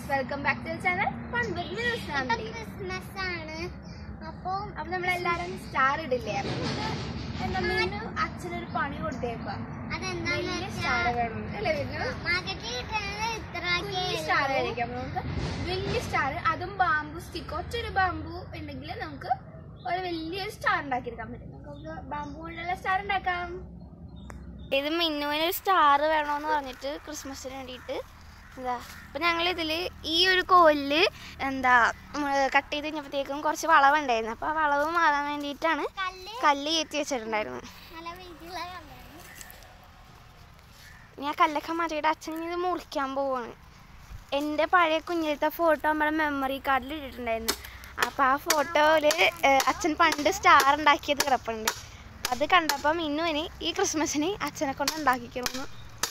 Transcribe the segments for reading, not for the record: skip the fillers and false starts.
Welcome back to channel fun with Minu's family. Christmas ആണ്. അപ്പോൾ നമ്മളെല്ലാരും സ്റ്റാർ ഇടില്ലേ? എന്താ മിനു അച്ഛനൊരു പണി കൊടുത്തേക്കുക. വലിയ സ്റ്റാർ വേണം അല്ലേ മിനു? സ്റ്റാർ കഴിക്കാം നമുക്ക്. വലിയ സ്റ്റാർ, അതും ബാമ്പു സ്റ്റിക്ക്. ഒറ്റൊരു ബാമ്പു ഉണ്ടെങ്കിൽ നമുക്ക് ഒരു വലിയൊരു സ്റ്റാർ ഉണ്ടാക്കിയെടുക്കാൻ പറ്റും. നമുക്ക് ബാമ്പു കൊണ്ടുള്ള സ്റ്റാർ ഉണ്ടാക്കാം. ഇത് മിന്നുവിനൊരു സ്റ്റാർ വേണമെന്ന് പറഞ്ഞിട്ട് ക്രിസ്മസിന് വേണ്ടിയിട്ട് എന്താ അപ്പം ഞങ്ങളിതിൽ ഈ ഒരു കോലിൽ എന്താ കട്ട് ചെയ്ത് കഴിഞ്ഞപ്പോഴത്തേക്കും കുറച്ച് വളവുണ്ടായിരുന്നു. അപ്പോൾ ആ വളവ് മാറാൻ വേണ്ടിയിട്ടാണ് കല്ല് കയറ്റി വെച്ചിട്ടുണ്ടായിരുന്നു. ഞാൻ കല്ലൊക്കെ മാറ്റിയിട്ട് അച്ഛൻ ഇത് മുറിക്കാൻ പോവാണ്. എൻ്റെ പഴയ കുഞ്ഞിലത്തെ ഫോട്ടോ നമ്മുടെ മെമ്മറി കാർഡിൽ ഇട്ടിട്ടുണ്ടായിരുന്നു. അപ്പോൾ ആ ഫോട്ടോയിൽ അച്ഛൻ പണ്ട് സ്റ്റാർ ഉണ്ടാക്കിയത് കിടപ്പുണ്ട്. അത് കണ്ടപ്പോൾ മിന്നുവിന് ഈ ക്രിസ്മസിന് അച്ഛനെ കൊണ്ട് ഉണ്ടാക്കിക്കണമെന്ന്.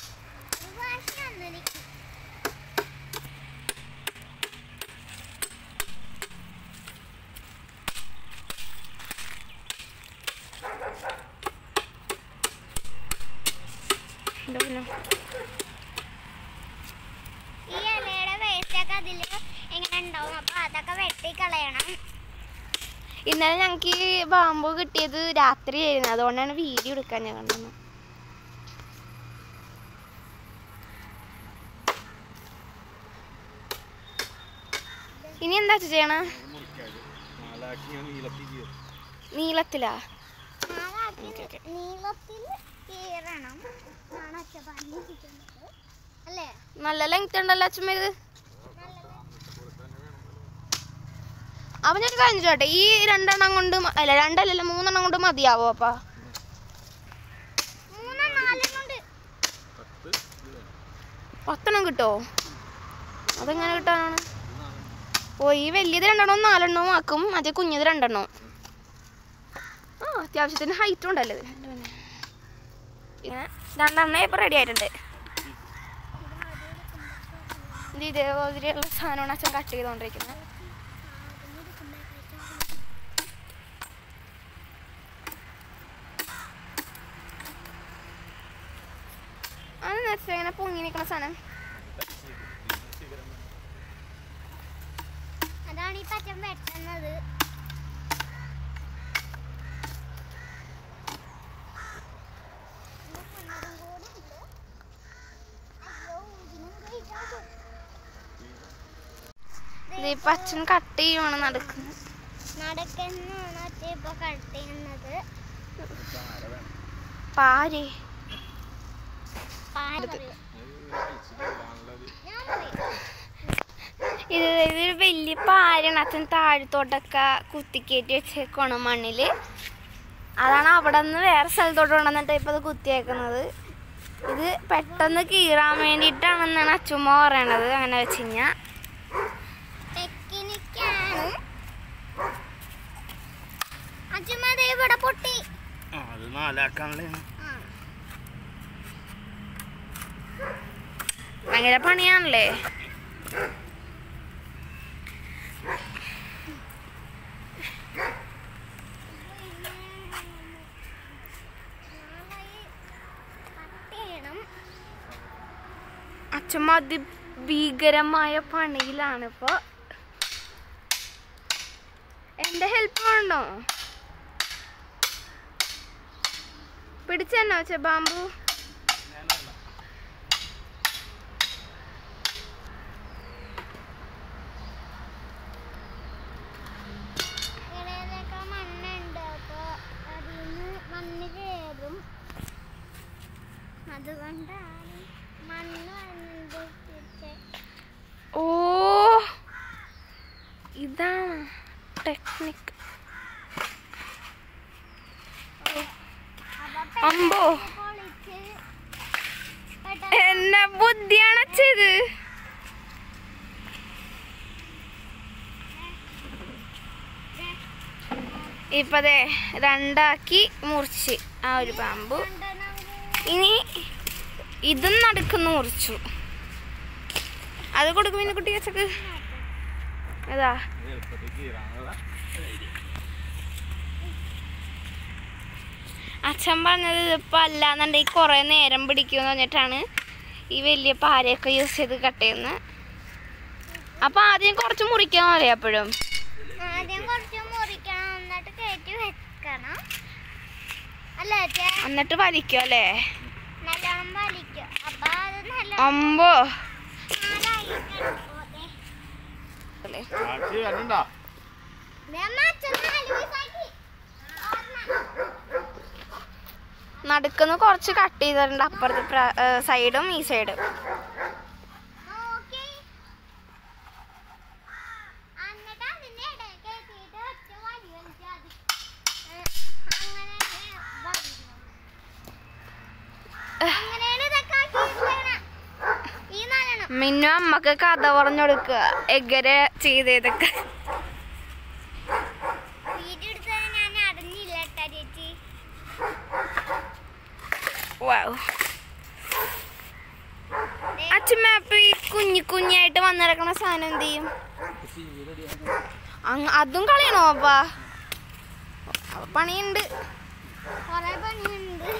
ഈ ഇലയുടെ വേസ്റ്റൊക്കെ അതിൽ എങ്ങനെ ഉണ്ടാവും. അപ്പോൾ അതൊക്കെ വെട്ടിക്കളയണം. ഇന്നലെ ഞങ്ങൾക്ക് ഈ ബാമ്പു കിട്ടിയത് രാത്രിയായിരുന്നു. അതുകൊണ്ടാണ് വീഡിയോ എടുക്കാൻ ഞാൻ കണ്ടത്. ഇനി എന്താ ചെയ്യണ? നീളത്തിലാ? നല്ല ലെങ്ത് ഉണ്ടല്ലോ അച്ഛമ്മ ഇത്. അപ്പൊ ഞാൻ കഴിഞ്ഞോട്ടെ, ഈ രണ്ടെണ്ണം കൊണ്ട് അല്ല രണ്ടല്ലല്ലോ 3 എണ്ണം കൊണ്ട് മതിയാവോ? അപ്പാ 10 എണ്ണം കിട്ടോ? അതെങ്ങനെ കിട്ടാനാണ്? ഓ, ഈ വലിയത് 2 എണ്ണവും 4 എണ്ണവും ആക്കും, മറ്റേ കുഞ്ഞത് 2 എണ്ണവും. ആ, അത്യാവശ്യത്തിന് ഹൈറ്റും ഉണ്ടല്ലോ ഇത്. പിന്നെ 2 എണ്ണ ഇപ്പൊ റെഡി ആയിട്ടുണ്ട്. ഇതേപോലെയുള്ള സാധനമാണ് അച്ഛൻ കട്ട് ചെയ്തോണ്ടിരിക്കുന്നത്. അത് നേരത്തെ ഇങ്ങനെ പൊങ്ങി നിൽക്കുന്ന സാധനം. അതാണ് ഈ പച്ചൻ വെട്ടുന്നത്. ഇതിപ്പോ അച്ഛൻ കട്ട് ചെയ്യുവാണ് നടക്കുന്നത്. ഇപ്പൊ കട്ട് ചെയ്യുന്നത് പാര് ഇതൊരു വലിയ പാരാണ്. അച്ഛൻ താഴത്തോട്ടൊക്കെ കുത്തിക്കയറ്റി വെച്ചേക്കണം മണ്ണിൽ. അതാണ് അവിടെ നിന്ന് വേറെ സ്ഥലത്തോട്ട് കൊണ്ടുവന്നിട്ട് ഇപ്പം അത് കുത്തിയേക്കുന്നത്. ഇത് പെട്ടെന്ന് കീറാൻ വേണ്ടിയിട്ടാണെന്നാണ് അച്ഛമ്മ പറയണത്. അങ്ങനെ വെച്ച് കഴിഞ്ഞാൽ പൊട്ടി ഭയങ്കര പണിയാണല്ലേ. അച്ഛമ്മ അതിഭീകരമായ പണിയിലാണ് ഇപ്പൊ. എന്റെ ഹെൽപ്പ് വേണോ? പിടിച്ചെന്നോ ചെ ബാമ്പു? മണ്ണുണ്ട്. അപ്പൊ അതിന് മണ്ണ് കയറും. അതുകൊണ്ടാണ് മണ്ണ്. ഓ, ഇതാണ് ടെക്നിക്. അമ്പോ, എന്നാ ബുദ്ധിയാണ് ചെയ്ത്. ഇപ്പതേ 2 ആക്കി മുറിച്ച് ആ ഒരു ബാമ്പു. ഇനി ഇതും നടുക്കുന്ന് മുറിച്ചു. അത് കൊടുക്കും പിന്നെ കുട്ടി വെച്ചക്ക്. അതാ അച്ഛൻ പറഞ്ഞത് ഇതിപ്പോൾ അല്ലാന്നുണ്ടെങ്കിൽ കുറേ നേരം പിടിക്കുമെന്ന് പറഞ്ഞിട്ടാണ് ഈ വലിയ പാരയൊക്കെ യൂസ് ചെയ്ത് കട്ട് ചെയ്യുന്നത്. അപ്പൊ ആദ്യം കുറച്ച് മുറിക്കാൻ മതി എപ്പോഴും. ആദ്യം കുറച്ച് മുറിക്കണം, എന്നിട്ട് കയറ്റി വെക്കണം അല്ലേ? എന്നിട്ട് വലിക്കും അല്ലേ? നല്ലോണം വലിക്കും. അപ്പൊ അത് നല്ലോണം അമ്പോ നടുക്കുന്ന് കുറച്ച് കട്ട് ചെയ്തിട്ടുണ്ട്, അപ്പുറത്തെ സൈഡും ഈ സൈഡും. മിന്നു അമ്മക്ക് കഥ പറഞ്ഞു കൊടുക്കുക എങ്ങനെ ചെയ്തതൊക്കെ. അച്ഛമ്മ അപ്പൊ ഈ കുഞ്ഞായിട്ട് വന്നിറക്കണ സാധനം എന്ത് ചെയ്യും? അതും കളയണോ അപ്പാ? പണിയുണ്ട്, കൊറേ പണിയുണ്ട്.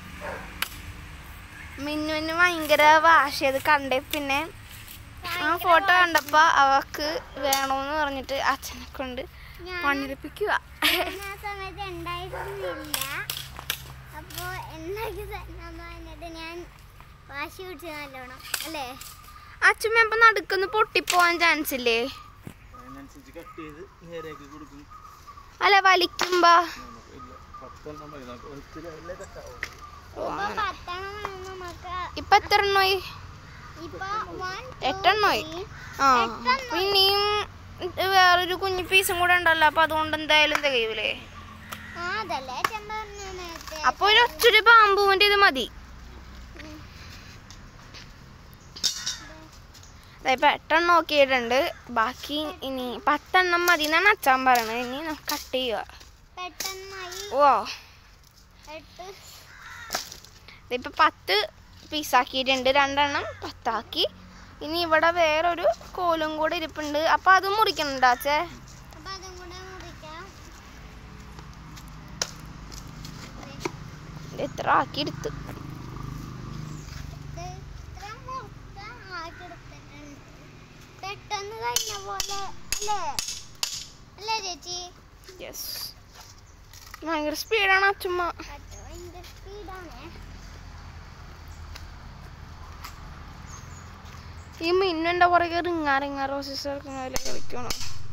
മിന്നുവിന് ഭയങ്കര വാശിയത് കണ്ടേ. പിന്നെ ആ ഫോട്ടോ കണ്ടപ്പോ അവക്ക് വേണോന്ന് പറഞ്ഞിട്ട് അച്ഛനെ കൊണ്ട് പണിയെടുപ്പിക്കുക. ആ സമയത്ത് ഉണ്ടായിരുന്നില്ല. അപ്പൊ ഉണ്ടാക്കി തന്നെന്ന് പറഞ്ഞിട്ട് ഞാൻ വാശി പിടിച്ച് നല്ലോണം അല്ലേ? അച്ഛമ്മ ഇപ്പൊ നടുക്കൊന്ന് പൊട്ടിപ്പോവാൻ ചാൻസ് ഇല്ലേ? അല്ല വലിക്കുമ്പോ ഇപ്പൊ എത്ര എണ്ണോയി? 8 എണ്ണോയി. ആ പിന്നെയും വേറൊരു കുഞ്ഞു പീസും കൂടെ ഉണ്ടല്ലോ, അപ്പൊ അതുകൊണ്ട് എന്തായാലും തികയൂലേ? അപ്പൊ ഒരു ഒറ്റൊരു ബാമ്പുവിന്റെ ഇത് മതി. ഇപ്പൊ 8 എണ്ണം നോക്കിയിട്ടുണ്ട്, ബാക്കി ഇനി 10 എണ്ണം മതി എന്നാണ് അച്ഛൻ പറയണത്. ഇനി കട്ട് ചെയ്യുക. ഓ ഇപ്പൊ 10 പീസാക്കിയിട്ടുണ്ട്, 2 എണ്ണം 10 ആക്കി. ഇനി ഇവിടെ വേറൊരു കോലും കൂടെ ഇരിപ്പുണ്ട്, അപ്പൊ അതും മുറിക്കണുണ്ടോ അച്ഛേ? എത്ര ആക്കി എടുത്തു. പെട്ടെന്ന് കഴിഞ്ഞ പോലെ അല്ലേ? അല്ലേ ചേച്ചി? യെസ്, ഭയങ്കര സ്പീഡാണ് അച്ഛമ്മ. ഭയങ്കര സ്പീഡാണ്. ഈ മിന്നുന്റെ പുറകെ റിങ്ങാ റോസസ് കളിക്കണോ?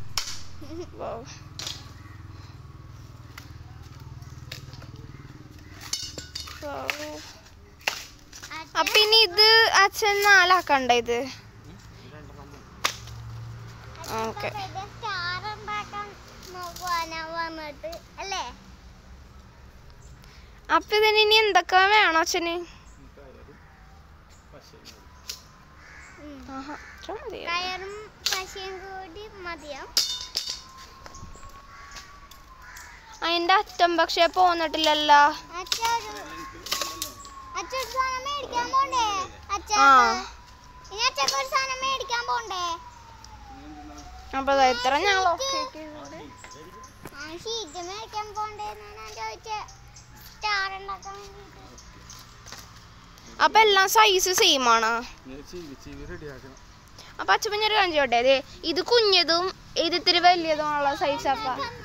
അപ്പൊ ഇനി ഇത് അച്ഛൻ 4 ആക്കണ്ട ഇത്? ഓക്കെ. അപ്പൊ ഇതിന് ഇനി എന്തൊക്കെ വേണോ അച്ഛന്? കയറും പശയും കൂടി മതിയോ? അതിന്റെ അറ്റം പക്ഷെ പോന്നിട്ടില്ലല്ലോ. അപ്പൊ എത്ര ഞങ്ങൾ അപ്പൊ എല്ലാം സൈസ് സെയിം ആണോ? അപ്പൊ അച്ഛൻ ഒരു കാണിച്ചോട്ടെ, അതെ ഇത് കുഞ്ഞതും ഇത് ഇത്തിരി വലിയതുമുള്ള സൈസ്. അപ്പ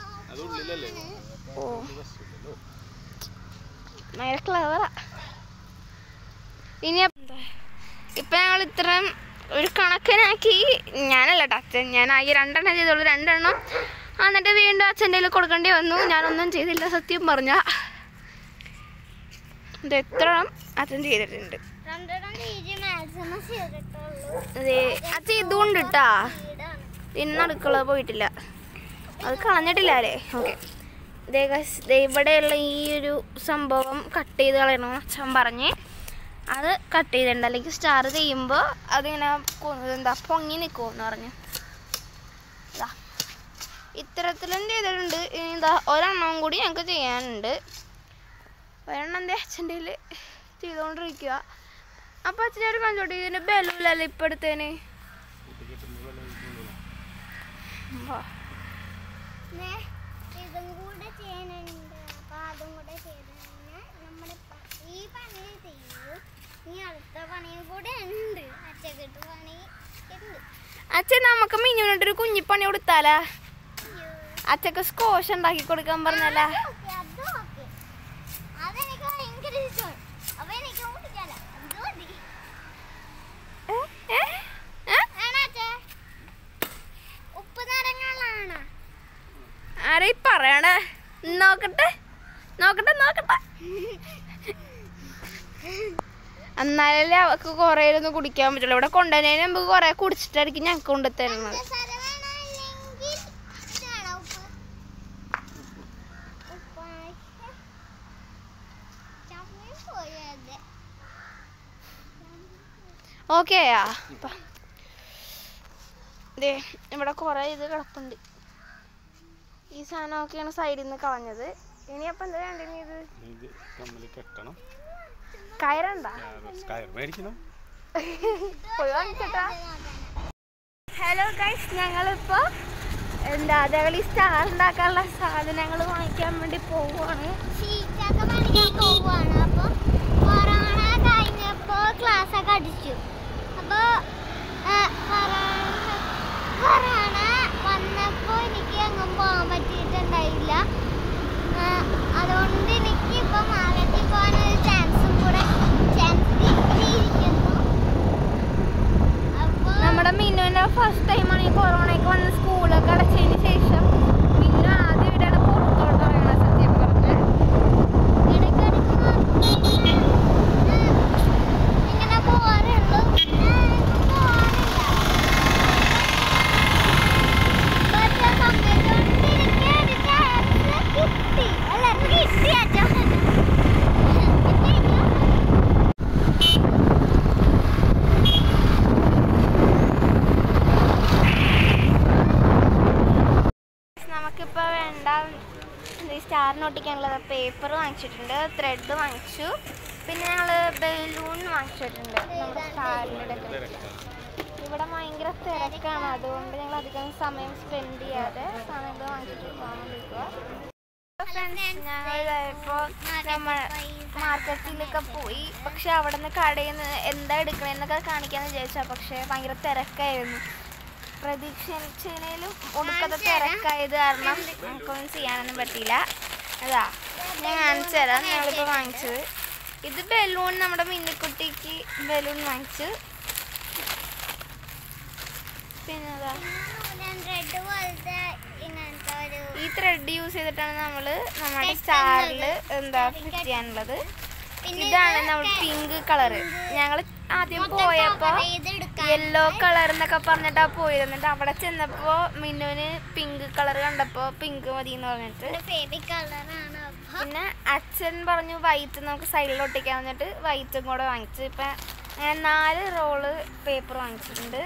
ഓ ഭയങ്കര ക്ലവറാ. ഇനി ഇപ്പൊ ഞങ്ങൾ ഇത്രയും ഒരു കണക്കിനാക്കി. ഞാനല്ല അച്ഛൻ, ഞാൻ ആകെ 2 എണ്ണം ചെയ്തോളൂ. 2 എണ്ണം എന്നിട്ട് വീണ്ടും അച്ഛൻ്റെ കയ്യിൽ കൊടുക്കേണ്ടി വന്നു. ഞാനൊന്നും ചെയ്തില്ല സത്യം പറഞ്ഞ. ഇത് എത്ര അച്ഛൻ ചെയ്തിട്ടുണ്ട്. അതെ അച്ഛൻ ഇതുകൊണ്ട് ഇട്ടാ ഇന്ന് അടുക്കള പോയിട്ടില്ല, അത് കളഞ്ഞിട്ടില്ല അല്ലേ? ഓക്കെ. ഇവിടെയുള്ള ഈ ഒരു സംഭവം കട്ട് ചെയ്ത് കളയണമെന്ന് അച്ഛൻ പറഞ്ഞ് അത് കട്ട് ചെയ്തിട്ടുണ്ട്. അല്ലെങ്കിൽ സ്റ്റാർ ചെയ്യുമ്പോൾ അതിങ്ങനെ എന്താ പൊങ്ങി നിൽക്കുമെന്ന് പറഞ്ഞു. ഇതാ ഇത്തരത്തിലും ചെയ്തിട്ടുണ്ട്. ഇനി എന്താ ഒരെണ്ണവും കൂടി ഞങ്ങൾക്ക് ചെയ്യാനുണ്ട്. ഒരെണ്ണം എന്താ അച്ഛൻ്റെ കയ്യിൽ ചെയ്തുകൊണ്ടിരിക്കുക. അപ്പം അച്ഛനൊരു കഞ്ചോട്ടി ഇതിന് ബലൂലല്ലേ ഇപ്പം എടുത്തേന്? ഇതും കൂടെ ചെയ്യാനുണ്ട്. അപ്പൊ അതും കൂടെ ചെയ്ത് കഴിഞ്ഞാൽ നമ്മുടെ ഈ പണി ചെയ്യൂ. ഇനി അടുത്ത പണിയും കൂടെ ഉണ്ട്, അച്ചക്കെട്ട് പണി ഉണ്ട്. അച്ഛൻ നമുക്ക് മിന്നുവിനോട്ടൊരു കുഞ്ഞിപ്പണി കൊടുത്താലാ? അച്ഛക്ക് സ്കോഷ് ഉണ്ടാക്കി കൊടുക്കാൻ പറഞ്ഞല്ല. ആരെ പറയണേ? നോക്കട്ടെ നോക്കട്ടെ നോക്കട്ടെ. എന്നാലല്ലേ അവക്ക് കൊറേ ഒന്നും കുടിക്കാൻ പറ്റുള്ളൂ. ഇവിടെ കൊണ്ടുവന്നതിന് മുമ്പ് കൊറേ കുടിച്ചിട്ടായിരിക്കും ഞങ്ങൾക്ക് കൊണ്ടുതരുന്നത്. ഓക്കെയാ? ഇവിടെ കൊറേ ഇത് കിടപ്പുണ്ട്. ഈ സാധനമൊക്കെയാണ് സൈഡിൽ നിന്ന് കളഞ്ഞത്. ഇനി അപ്പൊ എന്താ വേണ്ടത്? ഇത് കയറണ്ട, പോയി വാങ്ങിച്ചോട്ടാ. ഹലോ ഗൈസ്, ഞങ്ങളിപ്പോ അതേപോലെ ഈ സ്റ്റാർ ഉണ്ടാക്കാനുള്ള സാധനങ്ങൾ വാങ്ങിക്കാൻ വേണ്ടി പോവാണ്. അപ്പൊ കൊറോണ കഴിഞ്ഞപ്പോ ക്ലാസ് ഒക്കെ അടിച്ചു. അപ്പൊ കൊറോണ വന്നപ്പോ എനിക്ക് എങ്ങും പോകാൻ പറ്റിയിട്ടുണ്ടായില്ല. അതുകൊണ്ട് എനിക്ക് ഇപ്പൊ മാർക്കറ്റിൽ പോകാനൊരു ചാൻസും കൂടെ കിട്ടിയിരിക്കുന്നു. നമ്മുടെ മിന്നുവിന്റെ ഫസ്റ്റ് ടൈമാണ് ഈ കൊറോണയ്ക്ക് വന്ന് സ്കൂളൊക്കെ അടച്ചതിന് ശേഷം മിന്നു ആദ്യം ഇവിടെയാണ് പുറത്തോട്ട് പറയുന്നത്. സത്യം പറഞ്ഞ് ഇങ്ങനെ പോകാറുള്ളൂ. നമുക്കിപ്പോ വേണ്ട സ്റ്റാറിന് ഒട്ടിക്കാനുള്ളത് പേപ്പർ വാങ്ങിച്ചിട്ടുണ്ട്, ത്രെഡ് വാങ്ങിച്ചു, പിന്നെ ഞങ്ങള് ബലൂൺ വാങ്ങിച്ചിട്ടുണ്ട് നമ്മുടെ സ്റ്റാറിന്റെ ഡെക്കറേഷൻ. ഇവിടെ ഭയങ്കര തിരക്കാണ്, അതുകൊണ്ട് ഞങ്ങൾ അധികം സമയം സ്പെൻഡ് ചെയ്യാതെ സാധനങ്ങൾ വാങ്ങിച്ചിട്ട് പോകാൻ വേണ്ടിക്കുക. ഞങ്ങളിപ്പോ നമ്മൾ മാർക്കറ്റിലൊക്കെ പോയി. പക്ഷെ അവിടെ നിന്ന് കടയിൽ നിന്ന് എന്താ എടുക്കണേന്നൊക്കെ കാണിക്കാന്ന് വിചാരിച്ചാ, പക്ഷെ ഭയങ്കര തിരക്കായിരുന്നു. പ്രതീക്ഷിച്ചതിലും ഒടുക്കത്തെ തിരക്കായത് കാരണം നമുക്കൊന്നും ചെയ്യാനൊന്നും പറ്റിയില്ല. അതാ ഞാൻ കാണിച്ചു തരാം. ഞങ്ങളിപ്പോൾ വാങ്ങിച്ചത് ഇത് ബലൂൺ, നമ്മുടെ മിന്നിക്കുട്ടിക്ക് ബലൂൺ വാങ്ങിച്ചു. പിന്നെ അതാ ഈ ത്രെഡ് യൂസ് ചെയ്തിട്ടാണ് നമ്മൾ നമ്മുടെ സ്റ്റാറിൽ ഫിറ്റ് ചെയ്യാനുള്ളത്. ഇതാണ് നമ്മൾ പിങ്ക് കളറ്. ഞങ്ങൾ ആദ്യം പോയപ്പോ യെല്ലോ കളർ എന്നൊക്കെ പറഞ്ഞിട്ടാ പോയത്. എന്നിട്ട് അവിടെ ചെന്നപ്പോ മിന്നുവിന് പിങ്ക് കളർ കണ്ടപ്പോ പിങ്ക് മതി എന്ന് പറഞ്ഞിട്ട്, പിന്നെ അച്ഛൻ പറഞ്ഞു വൈറ്റ് നമുക്ക് സൈഡിൽ ഒട്ടിക്കാൻ, വന്നിട്ട് വൈറ്റും കൂടെ വാങ്ങിച്ചു. ഇപ്പൊ അങ്ങനെ 4 റോള് പേപ്പർ വാങ്ങിച്ചിട്ടുണ്ട്.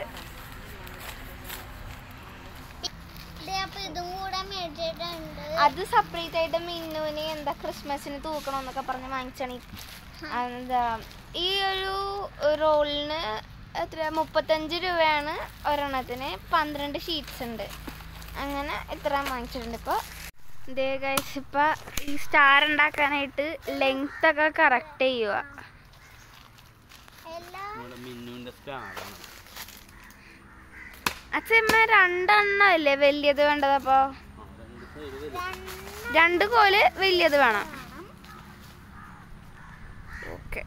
അത് സെപ്പറേറ്റ് ആയിട്ട് മിന്നുവിന് ക്രിസ്മസിന് തൂക്കണമെന്നൊക്കെ പറഞ്ഞ് വാങ്ങിച്ചാണ്. ഈ ഒരു റോളിന് എത്ര 35 രൂപയാണ് ഒരെണ്ണത്തിന്. 12 ഷീറ്റ്സ് ഉണ്ട്. അങ്ങനെ ഇത്ര വാങ്ങിച്ചിട്ടുണ്ട്. ഇപ്പോൾ ഇതേ ഗൈസ്, ഇപ്പം ഈ സ്റ്റാർ ഉണ്ടാക്കാനായിട്ട് ലെങ്ത് ഒക്കെ കറക്റ്റ് ചെയ്യുക. അച്ഛമ്മ 2 എണ്ണം അല്ലേ വലിയത് വേണ്ടത്? അപ്പോൾ 2 കോല് വലിയത് വേണം. ഓക്കെ,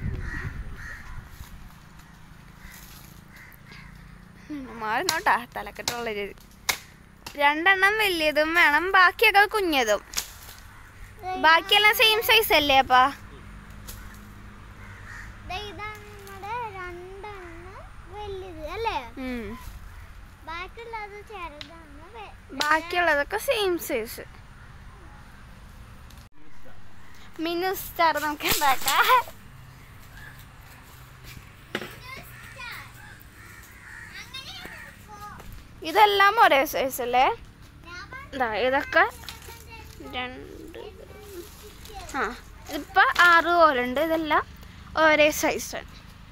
മാറുന്നോട്ടാ തലക്കെട്ടുള്ളത്. 2 എണ്ണം വലിയതും വേണം, ബാക്കിയൊക്കെ കുഞ്ഞതും. ബാക്കിയെല്ലാം സെയിം സൈസ് അല്ലേ? അപ്പാ ബാക്കിയുള്ളതൊക്കെ സെയിം സൈസ്. മിന്നു സ്റ്റാർ നമുക്ക് ഉണ്ടാക്കാം. ഇതെല്ലാം ഒരേ സൈസ് അല്ലേ? ഇതൊക്കെ 2 ഇതിപ്പോൾ 6 കോലുണ്ട്. ഇതെല്ലാം ഒരേ സൈസാണ്.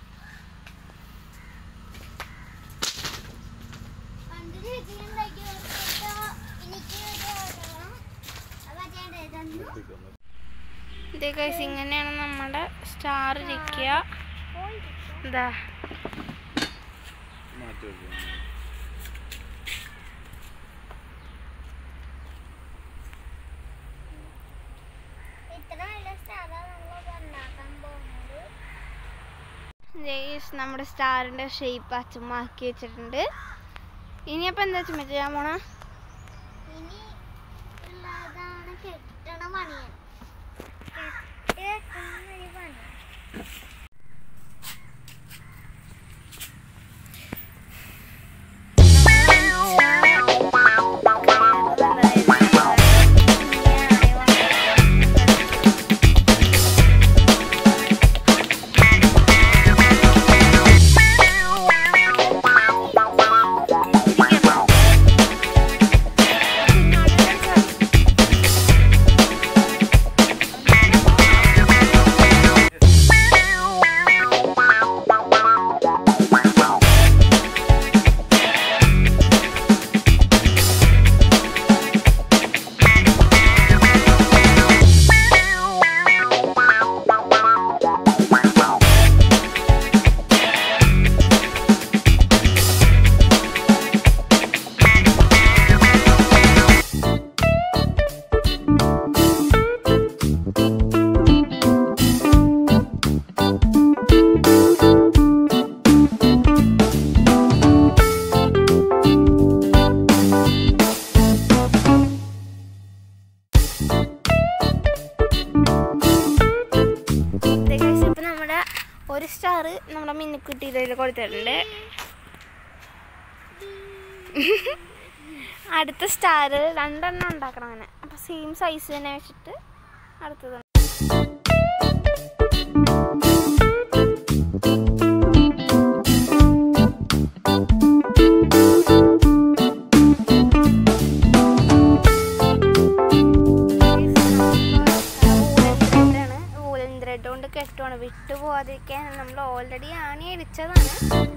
ഇതേ ഗൈസ്, ഇങ്ങനെയാണ് നമ്മുടെ സ്റ്റാർ ഇരിക്കുക. എന്താ ഇത്ര വലിയ സ്റ്റാറാണ് നമ്മൾ ഉണ്ടാക്കാൻ പോകുന്നത്. നമ്മുടെ സ്റ്റാറിന്റെ ഷേപ്പ് അച്ഛൻ ആക്കി വെച്ചിട്ടുണ്ട്. ഇനിയപ്പോ എന്താ വെച്ചാൽ ചെയ്യാൻ പോണ? ഇനി ഉള്ളതാണ് കെട്ടണ പണിയാണ്. പണി ഒരു സ്റ്റാർ നമ്മുടെ മിന്നിക്കുട്ടി ഇതിൽ കൊടുത്തിട്ടുണ്ട്. അടുത്ത സ്റ്റാർ 2 എണ്ണം ഉണ്ടാക്കണം അങ്ങനെ. അപ്പം സെയിം സൈസ് തന്നെ വെച്ചിട്ട് അടുത്തത് കൊണ്ട് കെട്ടുവാണ്. വിട്ടുപോകാതിരിക്കാൻ നമ്മൾ ഓൾറെഡി ആണി അടിച്ചതാണ്.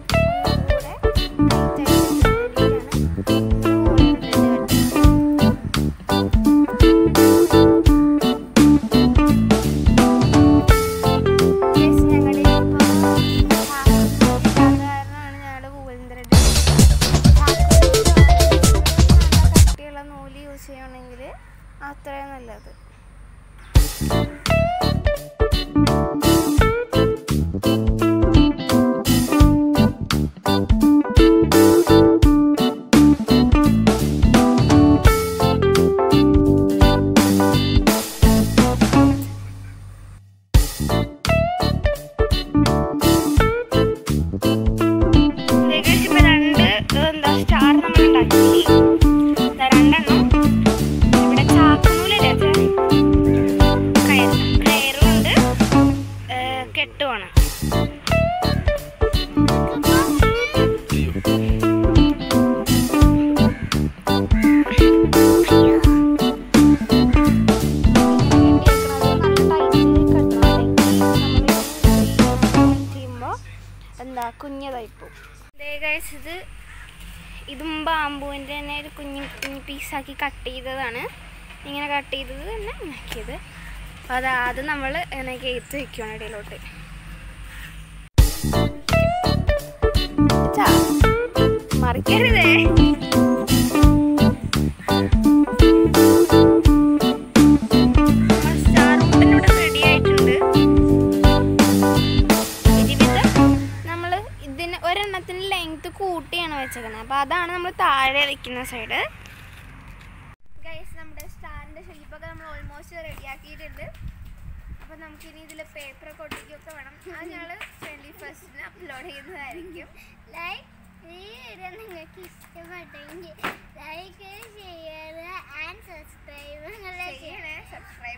കട്ടിയുള്ള നൂല് യൂസ് ചെയ്യണമെങ്കിൽ അത്രയും നല്ലത്. സ്റ്റാർ നമ്മൾ ഉണ്ടാക്കി 2 എണ്ണം. ഇവിടെ ചാക്കുന്നൂലല്ലേ കയറുകൊണ്ട് കെട്ടുവാണ്. എന്താ കുഞ്ഞതായിപ്പോ. ഇതും ബാമ്പുവിൻ്റെ തന്നെ ഒരു കുഞ്ഞു പീസാക്കി കട്ട് ചെയ്തതാണ്. ഇങ്ങനെ കട്ട് ചെയ്തത് തന്നെ ഉണ്ടാക്കിയത്. അപ്പോൾ അത് നമ്മൾ ഇങ്ങനെ കയറ്റി വയ്ക്കുകയാണ് ഇടയിലോട്ട്. മറിക്കരുതേ. സ്റ്റാർ മുട്ടനോട് റെഡി ആയിട്ടുണ്ട്. നമ്മൾ ഇതിന് ഒരെണ്ണത്തിന് ലെങ്ത് കൂട്ടിയാണ് വെച്ചേക്കുന്നത്. അപ്പോൾ അതാണ് നമ്മൾ താഴെ വെക്കുന്ന സൈഡ്. ഗൈസ്, നമ്മുടെ സ്റ്റാറിൻ്റെ ഷേപ്പൊക്കെ നമ്മൾ ഓൾമോസ്റ്റ് റെഡിയാക്കിയിട്ടുണ്ട്. അപ്പോൾ നമുക്കിനി ഇതിൽ പേപ്പറൊക്കെ ഒട്ടിക്കുകയൊക്കെ വേണം. അത് ഞങ്ങൾ 21st അപ്ലോഡ് ചെയ്യുന്നതായിരിക്കും. ഈ വീഡിയോ നിങ്ങൾക്ക് ഇഷ്ടപ്പെട്ടെങ്കിൽ ലൈക്ക്, ഷെയർ ആൻഡ് സബ്സ്ക്രൈബ് ചെയ്യണേ. സബ്സ്ക്രൈബ്